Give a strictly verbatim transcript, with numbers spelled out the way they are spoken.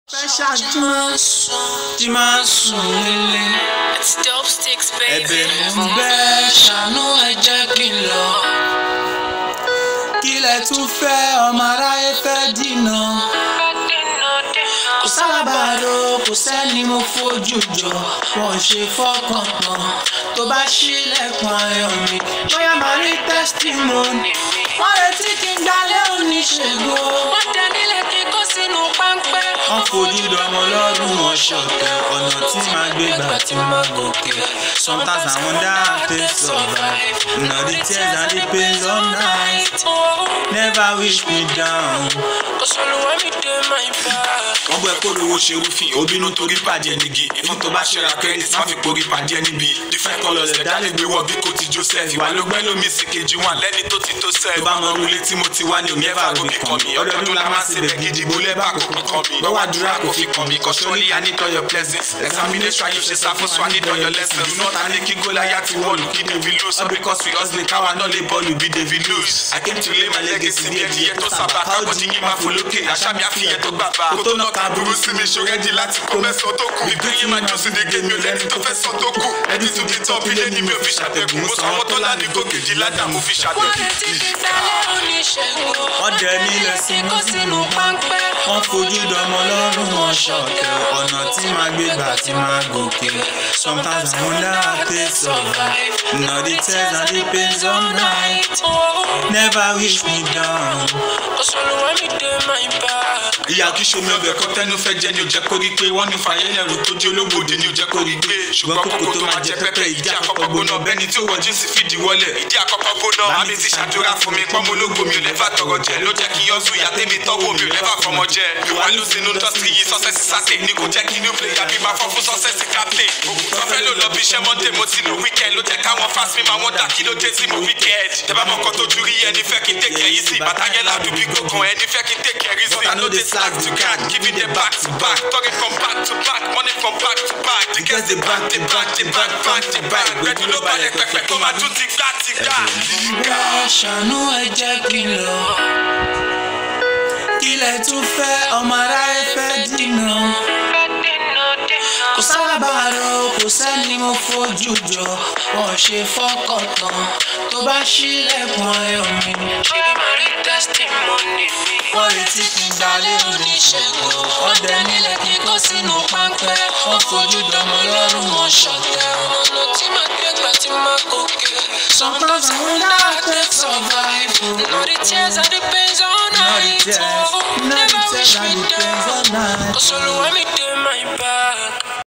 Special Jimasun, Jimasun lele. It's dope sticks, baby. Ẹ̀bẹ̀ mo ń bẹ̀ ṣàánú ẹ jẹ́ kí n lọ. Kílẹ̀ tún fẹ́ ọmọ aráyé fẹ́ dínà. Kò sálábàárò, kò sẹ́ni mo fojú jọ. Wọ́n ṣe fọ́kàn tán. Tó bá ṣílẹ̀kùn ayọ̀ mi, bóyá màá rí testimony. Wọ́n retí kí n gbalẹ̀ oníṣègùn. Wọ́n dẹ nílẹ̀ kí kó sínú páńpẹ́. Wọ́n fojú dọmọ lọ́rùn wọn ṣọ̀tẹ̀. Ọ̀nà tí màá gbé gbà tí màá gòkè. Sometimes I wonder how they survive. Now the tears and the pains all night. Never wish me down. Olúwa mi dé my back. Wọ́n gbọ́ ẹ̀kọ́ lówó ṣe rúfin, obìnrin torí pàdé ẹnìgì. Ìfún tó bá ṣẹ́ra credit, má fi porí pàdé ẹni bí. Different colours ẹ̀dá lè gbé wọ bí kò ti Joseph. Ìwà ló gbẹ́ lómi sí kejì wọn lẹ́ni tó ti tó sẹ́ẹ̀. Tó bá mọ orúlé tí mo ti wá ní òní ẹ̀fà ròbí kan mi. Ọdọọdún la máa ṣe bẹ̀ gidi, mo lẹ́bà kò fi kan mi. Lọ́wọ́ àdúrà kò fi kan mi, kò surely I need all your blessings. Examination ayé ṣe ṣàfóso, I need all your lessons. Do not any kí Goliath wọ́ọ̀lù kí David lose. All because we hustle, káwa náà lè bọ́ọ̀lù bí David lose. I came to lay my legacy ní ẹ̀dìyẹ tó sábà. Káwọ́ ti yín máa fò lókè, àṣà mi àfihàn tó gbàgbà. Kò tó náà ká burú sí mi, ṣòrẹ́dì láti kó mẹ́sàn-án tó kù. Ìgbéyìn máa jó sí dégé mi ò lẹ́ni tó fẹ́ sọ tó kù. Ẹni tó ti tọ́ bí lẹ́ni mi ò fi ṣàtẹ̀gùn. Mo sọ àwọn tó láti gòkèjì ládàá mo fi ṣàtẹ̀gùn. Wọ́n retí kí n gbalẹ̀ oníṣègùn. Wọ́n dẹ nílẹ̀ sí Kí kó sínú páńpẹ́. wọ́n fojú dọmọ lọ́rùn wọn ṣọ̀tẹ̀. Ọ̀nà tí màá gbé gbà tí màá gòkè. Sometimes I wonder how they survive. Now the tears and the pains all night. Never wish me down. Olúwa mi dé my back. Ìyá kí ṣomi ọbẹ̀ kan tẹ́nu fẹ́ jẹ ni ò jẹ́ kó rí pé wọ́n ní fàyẹ́lẹ̀rù tó jẹ́ olówó òde ni ò jẹ́ kó rí gbé. Ṣùgbọ́n kókó tó máa jẹ pẹ́pẹ́ ìdí àkọ́kọ́ gbóná bẹ́ni tí ó wọ jíǹsì fìdí wọlé. Ìdí àkọ́kọ́ gbóná àmì ti ṣàdúrà fún mi pọ́nmọ́ ológo mi ò lẹ́fà tọrọ jẹ ló jẹ́ kí yọ́sù ìyá tèmi tọ́wọ́ mi ò lẹ́fà fọmọ jẹ. Ìwà ló sinú industry yìí sọ́sẹ́sì sáté ni kò jẹ́ kí new player bí máa fọ́ fún sọ́sẹ́sì captain. Òkú tó fẹ́ ló lọ bí iṣẹ́ Monday mo ti lò weekend ló jẹ́ káwọn fast mi máa wọ́n dà kí ló dé tí mo wicked. Tẹ́bá mọ̀ kan tó ju rí ẹni fẹ́ kí n take care easy. Bàtà yẹn ládùú bí gòkan ẹni fẹ́ kí n take care easy. But I know they slack to crack, giving them back to back. Talking from back to back, money from back to back. The girls they back, they back, they back, back, they back. Ready ló balẹ̀ pẹ̀pẹ̀ kó máa tún ti gbá ti gbá. Ẹ ṣàánú ẹ jẹ́ kí n lọ. Kílẹ̀ tún fẹ́ ọmọ aráyé fẹ́ dínà. Kò sálábàárò, kò sẹ́ni mo fojú jọ. Wọ́n ṣe fọ́kàn tán. Tó bá ṣílẹ̀kùn ayọ̀ mi. Ṣé màá rí testimony mi? Wọ́n retí kí n gbalẹ̀ oníṣègùn. Wọ́n dẹ nílẹ̀ kí kó sínú páńpẹ́. Wọ́n fojú dọmọ lọ́rùn wọn ṣọ̀tẹ̀. Ọ̀nà tí màá gbé gbà tí màá gòkè. Sometimes I wonder how they survive. Now the tears and the pains all night. Now the tears, now the Never wish tears me and the pains all down. night. Olúwa mi dé my back.